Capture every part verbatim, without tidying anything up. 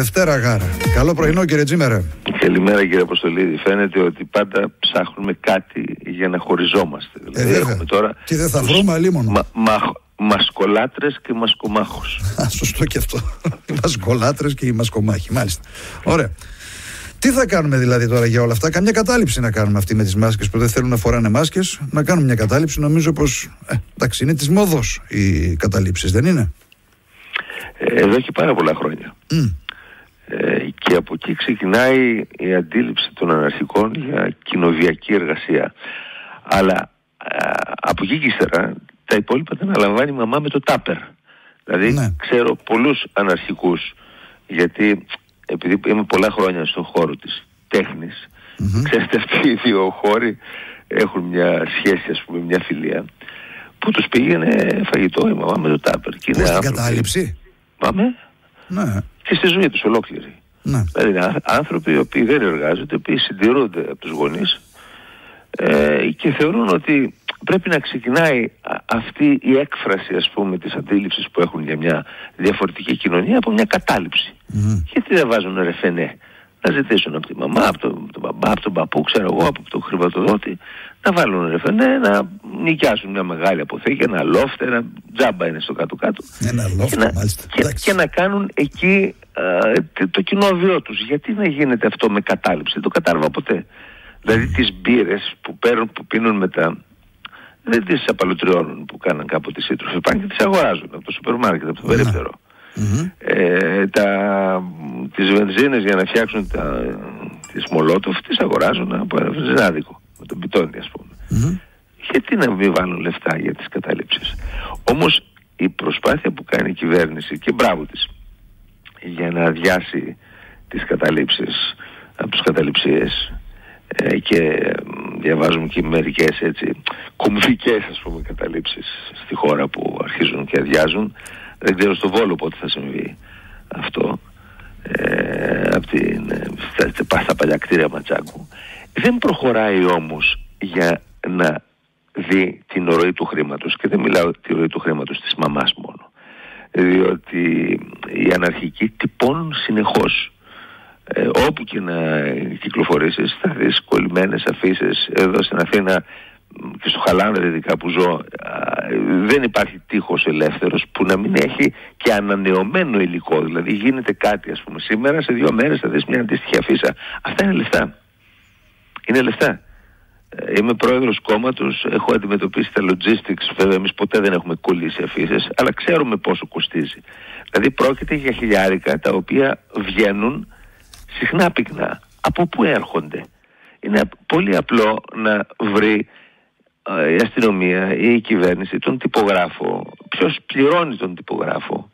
Δευτέρα γάρα. Καλό πρωινό, κύριε Τζίμερε. Καλημέρα, κύριε Αποστολίδη. Φαίνεται ότι πάντα ψάχνουμε κάτι για να χωριζόμαστε. Ε, δηλαδή, έχουμε τώρα και δεν θα βρούμε αλίμονο. Μα, μα, μασκολάτρες και μασκομάχους. Σωστό και αυτό. Οι μασκολάτρες και οι μασκομάχοι. Μάλιστα. Ωραία. Τι θα κάνουμε δηλαδή τώρα για όλα αυτά? Καμιά κατάληψη να κάνουμε αυτή με τις μάσκες που δεν θέλουν να φοράνε μάσκες? Να κάνουμε μια κατάληψη. Νομίζω πως ε, εντάξει, είναι της μόδος οι καταλήψεις, δεν είναι? Ε, εδώ και πάρα πολλά χρόνια. Mm. Ε, και από εκεί ξεκινάει η αντίληψη των αναρχικών για κοινοβιακή εργασία. Αλλά ε, από εκεί και ύστερα τα υπόλοιπα τα αναλαμβάνει η μαμά με το τάπερ. Δηλαδή ναι. Ξέρω πολλούς αναρχικούς, γιατί επειδή είμαι πολλά χρόνια στον χώρο της τέχνης, mm-hmm. ξέρετε, αυτοί οι δύο χώροι έχουν μια σχέση, ας πούμε, μια φιλία, που τους πήγαινε φαγητό η μαμά με το τάπερ. Πώς στην κατάληψη? Πάμε. Ναι. Και στη ζωή τους ολόκληρη. Ναι. Δηλαδή άνθρωποι οι οποίοι δεν εργάζονται, οι οποίοι συντηρούνται από τους γονείς ε, και θεωρούν ότι πρέπει να ξεκινάει αυτή η έκφραση, ας πούμε, της αντίληψης που έχουν για μια διαφορετική κοινωνία από μια κατάληψη. Mm. Γιατί δεν βάζουν ρεφενέ? Να ζητήσουν από τη μαμά, από τον, τον μπαμπά, από τον παππού, ξέρω εγώ, από τον χρηματοδότη, να βάλουν ρεφενέ, να νοικιάσουν μια μεγάλη αποθήκη, ένα λόφτ, ένα τζάμπα είναι στο κάτω-κάτω. Ένα λόφτ, και, μάλιστα. Και, και να κάνουν εκεί α, το, το κοινό βίο τους. Γιατί να γίνεται αυτό με κατάληψη? Δεν το κατάλαβα ποτέ. Δηλαδή τις μπύρες που παίρνουν, που πίνουν μετά, δεν τις απαλωτριώνουν που κάναν κάποτε οι σύντροφοι, πάνε και τις αγοράζουν από το σούπερ μάρκετ, από το περίπτερο. Mm-hmm. Ε, τα, τις βενζίνες για να φτιάξουν τα, τις μολότοφ τις αγοράζουν από ένα βενζινάδικο, με τον πιτόνι, ας πούμε. Mm-hmm. Γιατί να μην βάλουν λεφτά για τις καταλήψεις? Όμως η προσπάθεια που κάνει η κυβέρνηση, και μπράβο της, για να αδειάσει τις καταλήψεις από τους καταληψίες, ε, και διαβάζουμε και μερικές έτσι κομβικές, ας πούμε, καταλήψεις στη χώρα που αρχίζουν και αδειάζουν. Δεν ξέρω στο Βόλο πότε θα συμβεί αυτό, ε, από την, στα, στα παλιά κτίρια Ματσάκου. Δεν προχωράει όμως για να δει την ροή του χρήματος, και δεν μιλάω τη ροή του χρήματος της μαμάς μόνο, διότι οι αναρχικοί τυπώνουν συνεχώς. Ε, όπου και να κυκλοφορήσεις θα δεις κολλημένες αφήσεις. Εδώ στην Αθήνα και στο Χαλάνδρη ειδικά που ζω, δεν υπάρχει τείχος ελεύθερος που να μην έχει και ανανεωμένο υλικό. Δηλαδή γίνεται κάτι, ας πούμε, σήμερα, σε δύο μέρες θα δεις μια αντίστοιχη αφίσα. Αυτά είναι λεφτά. Είναι λεφτά. Είμαι πρόεδρος κόμματος, έχω αντιμετωπίσει τα logistics, βέβαια εμείς ποτέ δεν έχουμε κολλήσει αφήσεις, αλλά ξέρουμε πόσο κοστίζει. Δηλαδή πρόκειται για χιλιάρικα τα οποία βγαίνουν συχνά πυκνά. Από πού έρχονται? Είναι πολύ απλό να βρει η αστυνομία ή η κυβέρνηση τον τυπογράφο, ποιος πληρώνει τον τυπογράφο,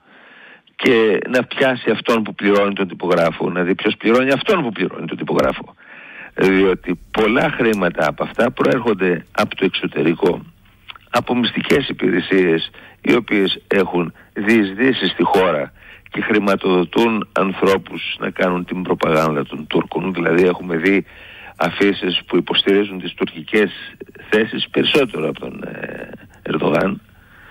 και να πιάσει αυτόν που πληρώνει τον τυπογράφο, να δει ποιος πληρώνει αυτόν που πληρώνει τον τυπογράφο. Διότι πολλά χρήματα από αυτά προέρχονται από το εξωτερικό, από μυστικές υπηρεσίες οι οποίες έχουν διεισδύσει στη χώρα και χρηματοδοτούν ανθρώπους να κάνουν την προπαγάνδα των Τούρκων. Δηλαδή έχουμε δει αφήσεις που υποστηρίζουν τις τουρκικές θέσεις περισσότερο από τον ε, Ερντογάν,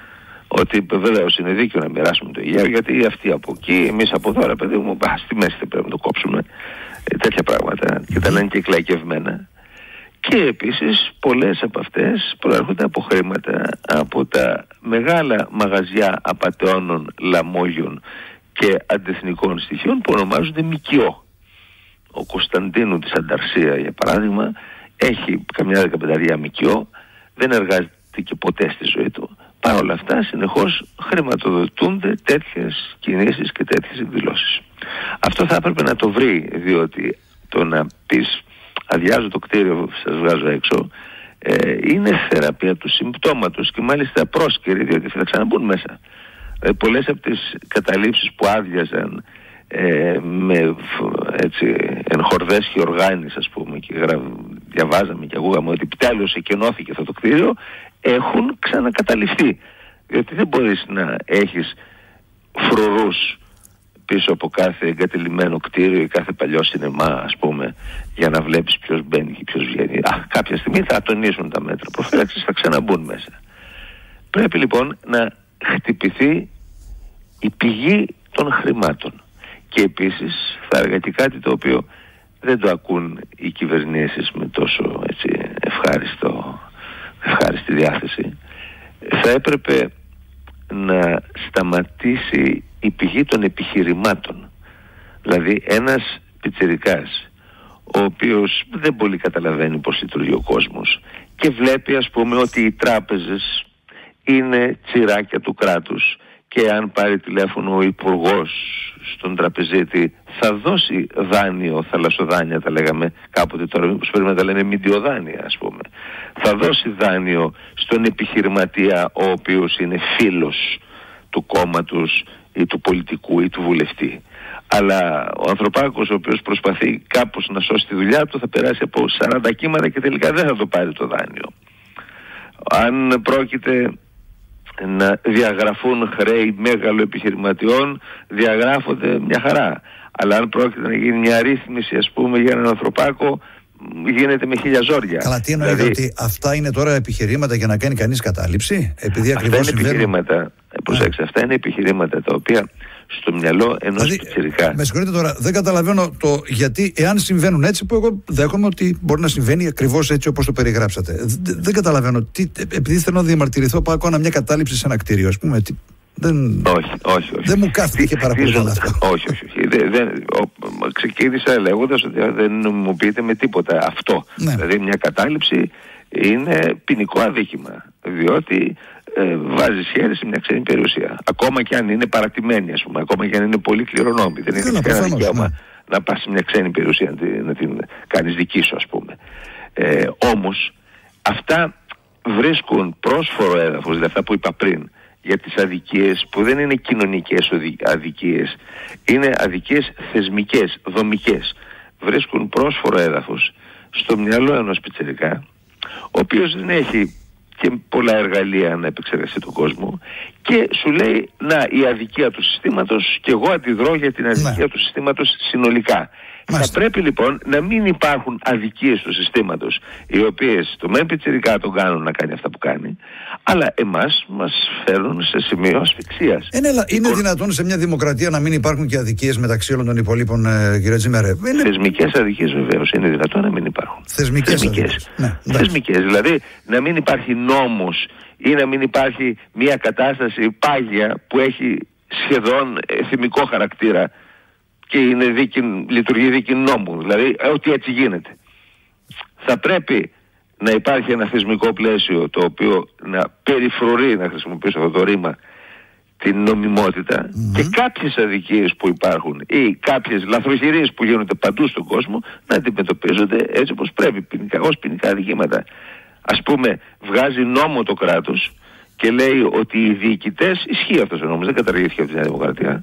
ότι βεβαίως είναι δίκαιο να μοιράσουμε το Αιγαίο, γιατί αυτοί από εκεί, εμείς από εδώ, ρε παιδί μου, α, στη μέση δεν πρέπει να το κόψουμε, ε, τέτοια πράγματα, και τα λένε και εκλαϊκευμένα. Και επίσης πολλές από αυτές προέρχονται από χρήματα από τα μεγάλα μαγαζιά απατεώνων, λαμόγιων και αντεθνικών στοιχείων που ονομάζονται ΜΚΟ. Ο Κωνσταντίνου της Ανταρσία, για παράδειγμα, έχει καμιά δεκαπενταριά ΜΚΟ, δεν εργάζεται και ποτέ στη ζωή του. Παρ' όλα αυτά συνεχώς χρηματοδοτούνται τέτοιες κινήσεις και τέτοιες εκδηλώσεις. Αυτό θα έπρεπε να το βρει, διότι το να πεις αδειάζω το κτίριο, σας βγάζω έξω, ε, είναι θεραπεία του συμπτώματος, και μάλιστα πρόσκαιρη, διότι θα ξαναμπούν μέσα. Ε, πολλές από τις καταλήψεις που άδειαζαν ε, με έτσι ενχορδές και οργάνης, ας πούμε, και γρα... διαβάζαμε και ακούγαμε ότι επιτέλους εκενώθηκε αυτό το κτίριο, έχουν ξανακαταληφθεί. Διότι δεν μπορείς να έχεις φρουρούς πίσω από κάθε εγκατελειμμένο κτίριο ή κάθε παλιό σινεμά, ας πούμε, για να βλέπεις ποιος μπαίνει και ποιος βγαίνει. Α, κάποια στιγμή θα τονίσουν τα μέτρα προφύλαξης, θα ξαναμπούν μέσα. Πρέπει λοιπόν να χτυπηθεί η πηγή των χρημάτων. Και επίσης θα έλεγα και κάτι το οποίο δεν το ακούν οι κυβερνήσεις με τόσο έτσι, ευχάριστο, ευχάριστη διάθεση. Θα έπρεπε να σταματήσει η πηγή των επιχειρημάτων. Δηλαδή ένας πιτσιρικάς ο οποίος δεν πολύ καταλαβαίνει πώς λειτουργεί ο κόσμος και βλέπει ας πούμε ότι οι τράπεζες είναι τσιράκια του κράτους και αν πάρει τηλέφωνο ο υπουργός στον τραπεζίτη θα δώσει δάνειο, θαλασσοδάνεια τα λέγαμε κάποτε, τώρα μήπως πρέπει να τα λένε μηντιοδάνεια ας πούμε, θα δώσει δάνειο στον επιχειρηματία ο οποίος είναι φίλος του κόμματος ή του πολιτικού ή του βουλευτή. Αλλά ο ανθρωπάκος ο οποίος προσπαθεί κάπως να σώσει τη δουλειά του θα περάσει από σαράντα κύματα και τελικά δεν θα το πάρει το δάνειο. Αν πρόκειται να διαγραφούν χρέη μέγαλο επιχειρηματιών, διαγράφονται μια χαρά. Αλλά αν πρόκειται να γίνει μια ρύθμιση ας πούμε για έναν ανθρωπάκο, γίνεται με χίλια ζόρια. Καλά, τι εννοείται, δηλαδή, ότι αυτά είναι τώρα επιχειρήματα για να κάνει κανείς κατάληψη, επειδή ακριβώς αυτά είναι συμβαίνουν... επιχειρήματα, προσέξτε, αυτά είναι επιχειρήματα τα οποία στο μυαλό ενός δηλαδή, πιτσιρικά. Με συγχωρείτε τώρα, δεν καταλαβαίνω το γιατί, εάν συμβαίνουν έτσι, που εγώ δέχομαι ότι μπορεί να συμβαίνει ακριβώς έτσι όπως το περιγράψατε. Δεν, δεν καταλαβαίνω, τι, επειδή θέλω να διαμαρτυρηθώ, πάω ακόμα μια κατάληψη σε ένα κτίριο, ας πούμε. Τι, δεν... Όχι, όχι, όχι. Δεν μου κάθεται και πάρα πολύ καλά αυτό. Όχι, όχι. όχι. Δεν, δεν, ξεκίνησα λέγοντας ότι δεν νομιμοποιείται με τίποτα αυτό. Ναι. Δηλαδή μια κατάληψη είναι ποινικό αδίκημα. Διότι ε, βάζει χέρι σε μια ξένη περιουσία. Ακόμα και αν είναι παρατημένη, ας πούμε, ακόμα και αν είναι πολύ κληρονόμη. Δεν είναι κανένα δικαίωμα ναι. να πας σε μια ξένη περιουσία, να την, να την κάνεις δική σου, ας πούμε. Ε, όμως, αυτά βρίσκουν πρόσφορο έδαφος, δηλαδή αυτά που είπα πριν, για τις αδικίες που δεν είναι κοινωνικές αδικίες, είναι αδικίες θεσμικές, δομικές. Βρίσκουν πρόσφορο έδαφος στο μυαλό ενός πιτσιρικά, ο οποίος δεν έχει και πολλά εργαλεία να επεξεργαστεί τον κόσμο και σου λέει να η αδικία του συστήματος και εγώ αντιδρώ για την αδικία ναι. του συστήματος συνολικά. Μάλιστα. Θα πρέπει λοιπόν να μην υπάρχουν αδικίες του συστήματος οι οποίες το μεν πιτσιρικά τον κάνουν να κάνει αυτά που κάνει, αλλά εμάς μας φέρουν σε σημείο ασφυξίας. Είναι, είναι λοιπόν, δυνατόν σε μια δημοκρατία να μην υπάρχουν και αδικίες μεταξύ όλων των υπολείπων, ε, κύριε Τζίμερε? Είναι... Θεσμικές αδικίες βεβαίως είναι δυνατόν να μην υπάρχουν. Θεσμικές, Θεσμικές. Ναι, Θεσμικές, δηλαδή να μην υπάρχει νόμος ή να μην υπάρχει μια κατάσταση πάγια που έχει σχεδόν εθιμικό χαρακτήρα και είναι δίκη, λειτουργεί δίκη νόμου, δηλαδή ότι έτσι γίνεται. Θα πρέπει να υπάρχει ένα θεσμικό πλαίσιο το οποίο να περιφρουρεί, να χρησιμοποιήσω αυτό το ρήμα, την νομιμότητα mm-hmm. και κάποιες αδικίες που υπάρχουν ή κάποιες λαθροχειρίες που γίνονται παντού στον κόσμο να αντιμετωπίζονται έτσι όπως πρέπει, ποινικά, ως ποινικά αδικήματα. Ας πούμε, βγάζει νόμο το κράτος και λέει ότι οι διοικητές, ισχύει αυτός ο νόμος, δεν καταργήθηκε από τη Νέα Δημοκρατία,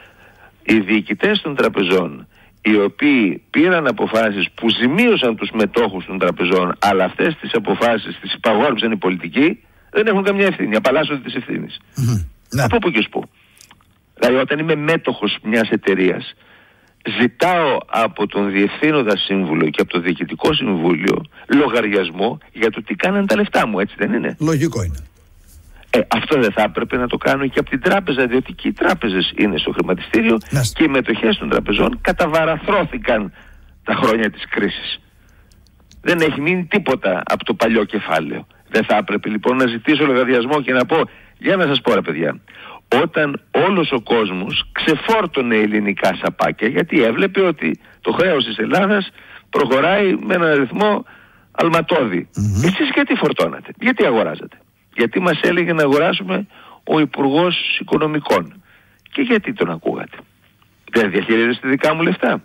οι διοικητές των τραπεζών οι οποίοι πήραν αποφάσεις που ζημίωσαν τους μετόχους των τραπεζών, αλλά αυτές τις αποφάσεις τις υπαγόρευσαν οι πολιτικοί, δεν έχουν καμιά ευθύνη, απαλλάσσονται τις ευθύνες. Mm-hmm. Από πού και ως πού. Δηλαδή όταν είμαι μέτοχος μιας εταιρείας, ζητάω από τον διευθύνοντα σύμβουλο και από το διοικητικό συμβούλιο λογαριασμό για το τι κάναν τα λεφτά μου, έτσι δεν είναι? Λογικό είναι. Ε, αυτό δεν θα έπρεπε να το κάνουν και από την τράπεζα, διότι και οι τράπεζες είναι στο χρηματιστήριο να. Και οι μετοχές των τραπεζών καταβαραθρώθηκαν τα χρόνια της κρίσης. Δεν έχει μείνει τίποτα από το παλιό κεφάλαιο. Δεν θα έπρεπε λοιπόν να ζητήσω λογαριασμό και να πω, για να σας πω ρε παιδιά, όταν όλος ο κόσμος ξεφόρτωνε ελληνικά σαπάκια γιατί έβλεπε ότι το χρέος της Ελλάδας προχωράει με έναν ρυθμό αλματώδη. Mm-hmm. Εσείς γιατί φορτώνατε, γιατί αγοράζατε? Γιατί μας έλεγε να αγοράσουμε ο Υπουργός Οικονομικών. Και γιατί τον ακούγατε? Δεν διαχειρίζεστε δικά μου λεφτά?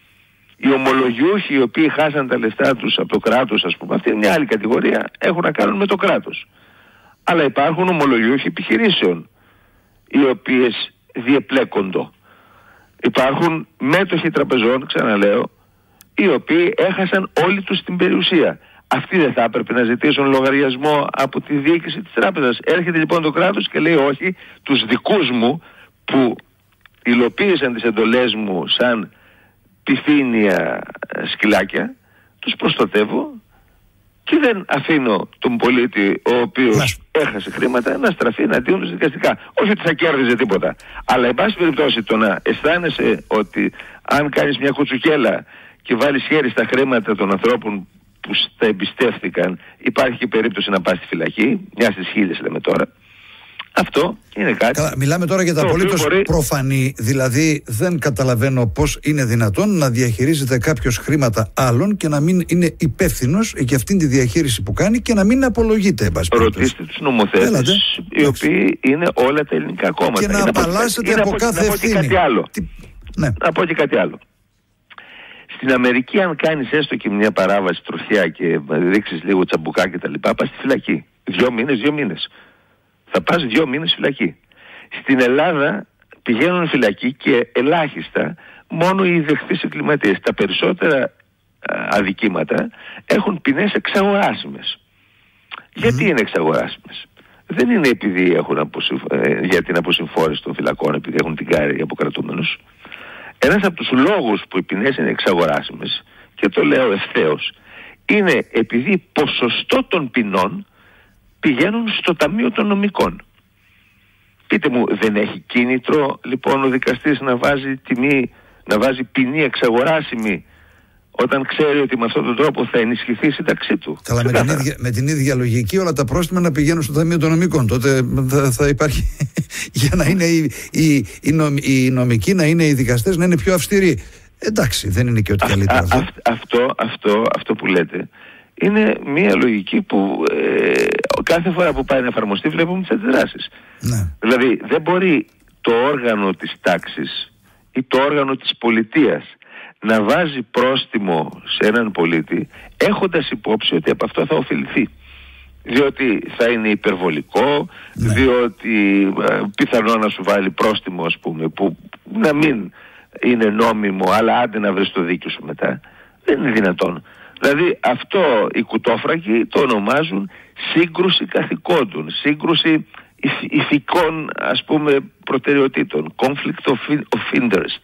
Οι ομολογιούχοι οι οποίοι χάσαν τα λεφτά τους από το κράτος, ας πούμε, αυτή είναι μια άλλη κατηγορία, έχουν να κάνουν με το κράτος. Αλλά υπάρχουν ομολογιούχοι επιχειρήσεων οι οποίες διεπλέκοντο. Υπάρχουν μέτοχοι τραπεζών, ξαναλέω, οι οποίοι έχασαν όλη τους την περιουσία. Αυτοί δεν θα έπρεπε να ζητήσουν λογαριασμό από τη διοίκηση της τράπεζας? Έρχεται λοιπόν το κράτος και λέει όχι, τους δικούς μου που υλοποίησαν τις εντολές μου σαν πυθύνια σκυλάκια, τους προστατεύω Και δεν αφήνω τον πολίτη ο οποίος έχασε χρήματα να στραφεί εναντίον του δικαστικά. Όχι ότι θα κέρδιζε τίποτα. Αλλά εν πάση περιπτώσει το να αισθάνεσαι ότι αν κάνεις μια κουτσουκέλα και βάλεις χέρι στα χρήματα των ανθρώπων που τα εμπιστεύτηκαν, υπάρχει και περίπτωση να πας στη φυλακή, μια στις χίλιες λέμε τώρα. Αυτό είναι κάτι. Καλά, μιλάμε τώρα για τα απολύτως μπορεί... προφανή. Δηλαδή, δεν καταλαβαίνω πώς είναι δυνατόν να διαχειρίζεται κάποιος χρήματα άλλων και να μην είναι υπεύθυνος για αυτήν τη διαχείριση που κάνει και να μην απολογείται. Ρωτήστε τους νομοθέτες, οι οποίοι είναι όλα τα ελληνικά κόμματα. Και να απαλλάσσεται από κάθε ευθύνη. Να πω και κάτι άλλο. Τι... Ναι. Να πω και κάτι άλλο. Στην Αμερική, αν κάνεις έστω και μια παράβαση τροχιά και ρίξεις λίγο τσαμπουκά κτλ., πας στη φυλακή. Δύο μήνες, δύο μήνες. Θα πας δύο μήνες φυλακή. Στην Ελλάδα πηγαίνουν φυλακή και ελάχιστα μόνο οι δεχθείς εγκληματίες. Τα περισσότερα α, αδικήματα έχουν ποινές εξαγοράσιμες. Mm. Γιατί είναι εξαγοράσιμες? Δεν είναι επειδή έχουν αποσυμφ... ε, για την αποσυμφόρηση των φυλακών, επειδή έχουν την κάρη οι αποκρατούμενους. Ένας από τους λόγους που οι ποινές είναι εξαγοράσιμες, και το λέω ευθέως, είναι επειδή ποσοστό των ποινών πηγαίνουν στο Ταμείο των Νομικών. Πείτε μου, δεν έχει κίνητρο λοιπόν ο δικαστής να βάζει τιμή, να βάζει ποινή εξαγοράσιμη όταν ξέρει ότι με αυτόν τον τρόπο θα ενισχυθεί η σύνταξή του? Καλά, με την, ίδια, με την ίδια λογική όλα τα πρόστιμα να πηγαίνουν στο Ταμείο των Νομικών. Τότε θα, θα υπάρχει για να είναι οι, οι, οι, νομ, οι νομικοί, να είναι οι δικαστές, να είναι πιο αυστηροί. Εντάξει, δεν είναι και ό,τι καλύτερο αυτό. Α, αυτό, αυτό, αυτό που λέτε είναι μια λογική που ε, κάθε φορά που πάει να εφαρμοστεί βλέπουμε τις αντιδράσεις. Ναι. Δηλαδή δεν μπορεί το όργανο της τάξης ή το όργανο της πολιτείας να βάζει πρόστιμο σε έναν πολίτη έχοντας υπόψη ότι από αυτό θα ωφεληθεί. Διότι θα είναι υπερβολικό, ναι. διότι ε, πιθανό να σου βάλει πρόστιμο, ας πούμε, που να μην είναι νόμιμο, αλλά άντε να βρεις το δίκιο σου μετά. Δεν είναι δυνατόν. Δηλαδή αυτό οι κουτόφραγοι το ονομάζουν σύγκρουση καθηκόντων, σύγκρουση ηθικών, ας πούμε, προτεραιοτήτων, conflict of interest.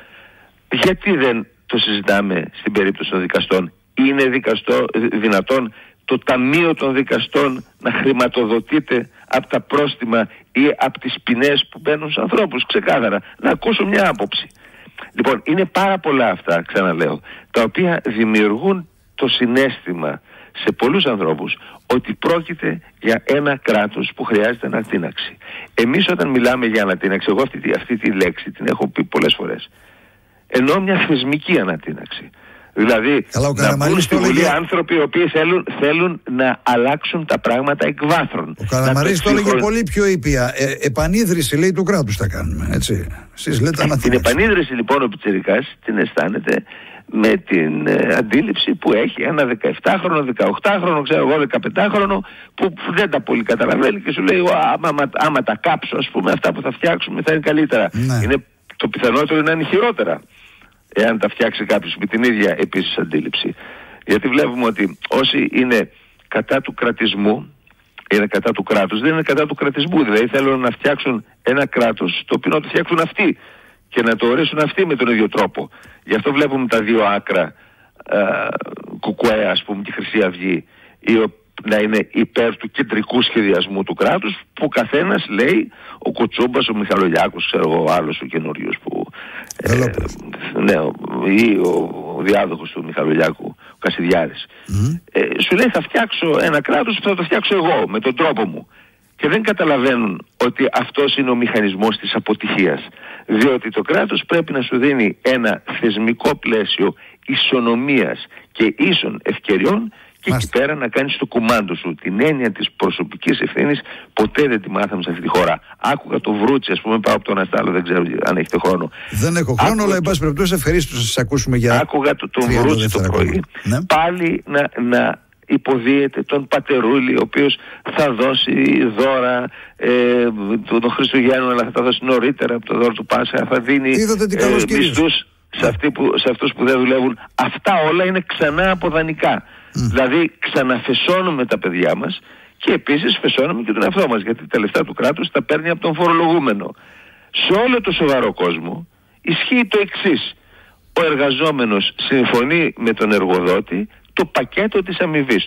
Γιατί δεν το συζητάμε στην περίπτωση των δικαστών? Είναι δικαστό, δυνατόν το Ταμείο των Δικαστών να χρηματοδοτείται από τα πρόστιμα ή από τις ποινές που μπαίνουν στους ανθρώπους? Ξεκάθαρα. Να ακούσω μια άποψη. Λοιπόν, είναι πάρα πολλά αυτά, ξαναλέω, τα οποία δημιουργούν το συναίσθημα σε πολλούς ανθρώπους ότι πρόκειται για ένα κράτος που χρειάζεται ανατείναξη. Εμείς όταν μιλάμε για ανατείναξη, εγώ αυτή, αυτή τη λέξη την έχω πει πολλές φορές, εννοώ μια θεσμική ανατείναξη. Δηλαδή Καλά, να μπουν στη Βουλή άνθρωποι οι οποίοι θέλουν, θέλουν να αλλάξουν τα πράγματα εκ βάθρων. Ο Καραμανλής το έλεγε πολύ πιο ήπια. Ε, επανίδρυση, λέει, του κράτους θα κάνουμε. Έτσι. Εσείς λέτε ανατείναξη. Την επανίδρυση λοιπόν ο Πιτσιρικάς την αισθάνεται με την ε, αντίληψη που έχει ένα δεκαεπτάχρονο, δεκαοκτάχρονο, ξέρω εγώ, δεκαπεντάχρονο που δεν τα πολύ καταλαβαίνει και σου λέει άμα, άμα, άμα τα κάψω, ας πούμε, αυτά που θα φτιάξουμε θα είναι καλύτερα. Ναι. Είναι, το πιθανότερο είναι να είναι χειρότερα εάν τα φτιάξει κάποιος με την ίδια επίσης αντίληψη. Γιατί βλέπουμε ότι όσοι είναι κατά του κρατισμού, είναι κατά του κράτους, δεν είναι κατά του κρατισμού. Δηλαδή θέλουν να φτιάξουν ένα κράτος το οποίο να το φτιάξουν αυτοί και να το ορίσουν αυτοί με τον ίδιο τρόπο. Γι' αυτό βλέπουμε τα δύο άκρα, ε, Κουκουέ, ας πούμε, και Χρυσή Αυγή, η, να είναι υπέρ του κεντρικού σχεδιασμού του κράτους, που καθένας λέει, ο Κουτσούμπας, ο Μιχαλολιάκος, ξέρω εγώ, ο άλλος ο καινούριος που ε, ναι, ή ο, ο διάδοχος του Μιχαλολιάκου, ο Κασιδιάρης, mm. ε, σου λέει θα φτιάξω ένα κράτος που θα το φτιάξω εγώ με τον τρόπο μου. Και δεν καταλαβαίνουν ότι αυτός είναι ο μηχανισμός της αποτυχίας. Διότι το κράτος πρέπει να σου δίνει ένα θεσμικό πλαίσιο ισονομίας και ίσων ευκαιριών και Μάστε. εκεί πέρα να κάνεις το κουμάντο σου. Την έννοια της προσωπικής ευθύνης ποτέ δεν τη μάθαμε σε αυτή τη χώρα. Άκουγα το Βρούτσι, ας πούμε, πάω από τον Αστάλο, δεν ξέρω αν έχετε χρόνο. Δεν έχω χρόνο, Άκουγα αλλά εν πάση περιπτώσει ευχαρίστω να σας ακούσουμε για. Άκουγα το, τον Βρούτσι το πρωί. Ναι. Πάλι να, να υποδίεται τον Πατερούλη, ο οποίος θα δώσει δώρα ε, των Χριστουγέννων, αλλά θα τα δώσει νωρίτερα από το δώρο του Πάσχα, θα δίνει ε, μισθούς σε, αυτοί που, σε αυτούς που δεν δουλεύουν. Αυτά όλα είναι ξανά αποδανικά. Mm. Δηλαδή ξαναφεσώνουμε τα παιδιά μας και επίσης φεσώνουμε και τον εαυτό μας, γιατί τα λεφτά του κράτους τα παίρνει από τον φορολογούμενο. Σε όλο το σοβαρό κόσμο ισχύει το εξής: ο εργαζόμενος συμφωνεί με τον εργοδότη το πακέτο της αμοιβής του.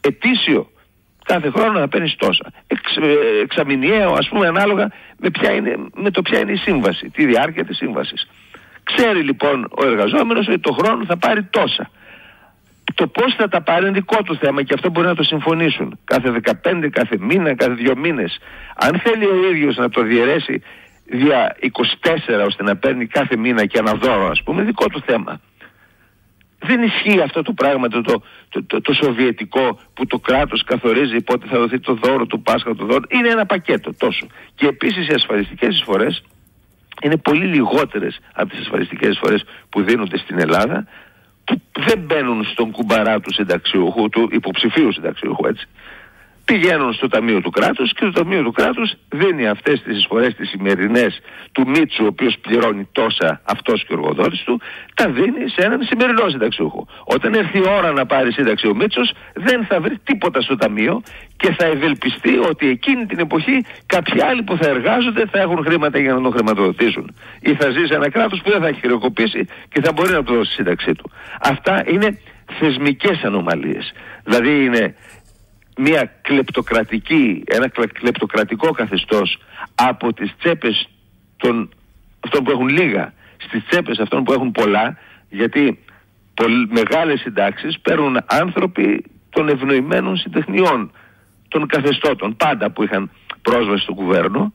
ετήσιο. Κάθε χρόνο να παίρνεις τόσα. Εξ, εξαμηνιαίο, ας πούμε, ανάλογα με, ποια είναι, με το ποια είναι η σύμβαση, τη διάρκεια της σύμβασης. Ξέρει λοιπόν ο εργαζόμενος ότι το χρόνο θα πάρει τόσα. Το πώς θα τα πάρει είναι δικό του θέμα και αυτό μπορεί να το συμφωνήσουν. Κάθε δεκαπέντε, κάθε μήνα, κάθε δύο μήνες. Αν θέλει ο ίδιος να το διαιρέσει δια είκοσι τέσσερα ώστε να παίρνει κάθε μήνα και ένα δώρο, ας πούμε, δικό του θέμα. Δεν ισχύει αυτό το πράγμα το, το, το, το, το σοβιετικό που το κράτος καθορίζει πότε θα δοθεί το δώρο του Πάσχα, το δώρο. Είναι ένα πακέτο τόσο. Και επίσης οι ασφαλιστικές εισφορές είναι πολύ λιγότερες από τις ασφαλιστικές εισφορές που δίνονται στην Ελλάδα, που δεν μπαίνουν στον κουμπαρά του συνταξιούχου, του υποψηφίου συνταξιούχου, έτσι. Πηγαίνουν στο Ταμείο του Κράτους και το Ταμείο του Κράτους δίνει αυτές τις εισφορές τις σημερινές του Μίτσου, ο οποίος πληρώνει τόσα αυτός και ο εργοδότης του, τα δίνει σε έναν σημερινό συνταξιούχο. Όταν έρθει η ώρα να πάρει σύνταξη ο Μίτσος, δεν θα βρει τίποτα στο Ταμείο και θα ευελπιστεί ότι εκείνη την εποχή κάποιοι άλλοι που θα εργάζονται θα έχουν χρήματα για να τον χρηματοδοτήσουν. Ή θα ζει σε ένα κράτος που δεν θα έχει χρεοκοπήσει και θα μπορεί να του δώσει σύνταξή του. Αυτά είναι θεσμικές ανομαλίες. Δηλαδή είναι μια κλεπτοκρατική, ένα κλεπτοκρατικό καθεστώς από τις τσέπες των αυτών που έχουν λίγα στις τσέπες αυτών που έχουν πολλά, γιατί πολλ, μεγάλες συντάξεις παίρνουν άνθρωποι των ευνοημένων συντεχνιών, των καθεστώτων πάντα που είχαν πρόσβαση στο κουβέρνο,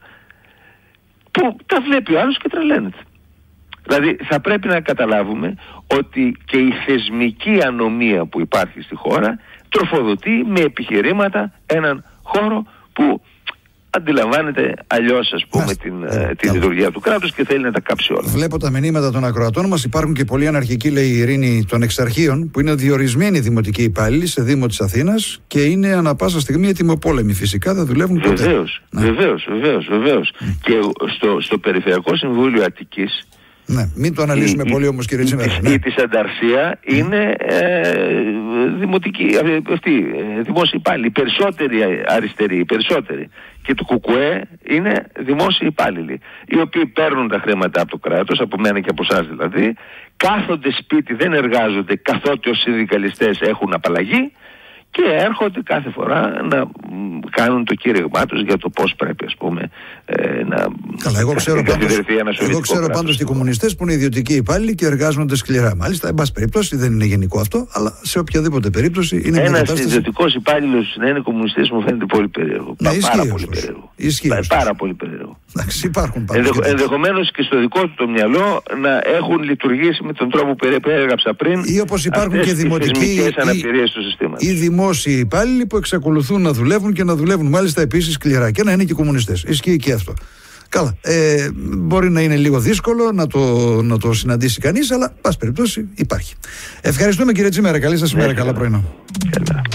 που τα βλέπει ο άλλος και τρελαίνεται. Δηλαδή θα πρέπει να καταλάβουμε ότι και η θεσμική ανομία που υπάρχει στη χώρα τροφοδοτεί με επιχειρήματα έναν χώρο που αντιλαμβάνεται αλλιώς, ας πούμε, την, ε, τη λειτουργία του κράτους και θέλει να τα κάψει όλα. Βλέπω τα μηνύματα των ακροατών μας. Υπάρχουν και πολλοί αναρχικοί, λέει η Ειρήνη, των εξαρχείων, που είναι διορισμένοι δημοτικοί υπάλληλοι σε Δήμο της Αθήνας και είναι ανά πάσα στιγμή ετοιμοπόλεμοι. Φυσικά δεν δουλεύουν ποτέ. Βεβαίως, ναι. βεβαίως, βεβαίως, βεβαίως. Mm. Και στο, στο Περιφερειακό Συμβούλιο Αττικής, ναι, μην το αναλύσουμε η, πολύ όμως, κύριε Τσίμερα. Η, ναι. η της Ανταρσία mm. είναι ε, δημοτική, αυτή, ε, δημόσιοι υπάλληλοι, οι περισσότεροι αριστεροί, οι περισσότεροι. Και το ΚΚΕ είναι δημόσιοι υπάλληλοι, οι οποίοι παίρνουν τα χρήματα από το κράτος, από μένα και από εσάς δηλαδή, κάθονται σπίτι, δεν εργάζονται καθότι ως συνδικαλιστές έχουν απαλλαγή και έρχονται κάθε φορά να κάνουν το κήρυγμά τους για το πώς πρέπει, ας πούμε, ε, να Καλά, εγώ ξέρω πάντως, εγώ ξέρω πάντως οι κομμουνιστές που είναι ιδιωτικοί υπάλληλοι και εργάζονται σκληρά. Μάλιστα, εν πάση περιπτώσει, δεν είναι γενικό αυτό, αλλά σε οποιαδήποτε περίπτωση είναι μια κατάσταση. Ένας ιδιωτικός υπάλληλος να είναι κομμουνιστής μου φαίνεται πολύ περίεργο. Ναι, πάρα πολύ περίεργο. Πάρα, πάρα πολύ περίεργο. Εντάξει, υπάρχουν πάντως. Ενδεχο, ενδεχομένως και στο δικό του το μυαλό να έχουν λειτουργήσει με τον τρόπο που περιέγραψα πριν. Ή όπως υπάρχουν και δημοτικοί αναπηρίες του συστήματος. Οι δημόσιοι υπάλληλοι που εξακολουθούν να δουλεύουν και να δουλεύουν μάλιστα επίσης σκληρά και να είναι και κομμουνιστές. Ισχύει και αυτό. Καλά. Ε, μπορεί να είναι λίγο δύσκολο να το, να το συναντήσει κανείς, αλλά πάση περιπτώσει υπάρχει. Ευχαριστούμε, κύριε Τσίμερα. Καλή σας ημέρα. Καλά πρωινό.